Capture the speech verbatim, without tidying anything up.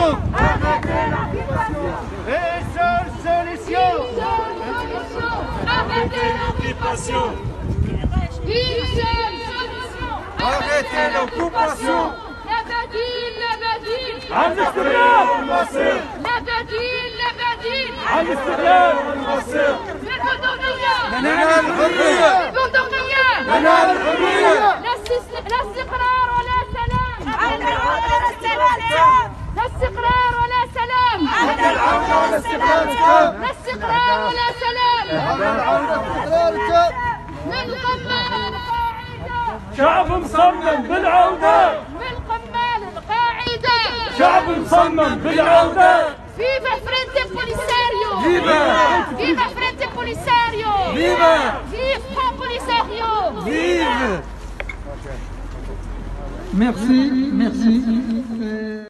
Arrêtez l'occupation. Et seule solution. Arrêtez l'occupation. Une seule solution. Arrêtez l'occupation. La badine, la badine. عن الاستغلال والمصير. La badine, la badine. عن الاستغلال والمصير. البندقية. ننال الحرية. البندقية. ننال الحرية. لا استقرار ولا سلام. عند العودة للسلام. لا استقرار ولا سلام. عند العودة والاستقلال التام. لا استقرار ولا سلام. عند العودة والاستقلال التام. من قمال القاعدة. شعب مصمم بالعودة. من قمال القاعدة. شعب مصمم بالعودة. Viva Frente Polisario. Viva. Viva Frente Polisario. Viva. Vive Front Polisario. Vive. Merci, merci.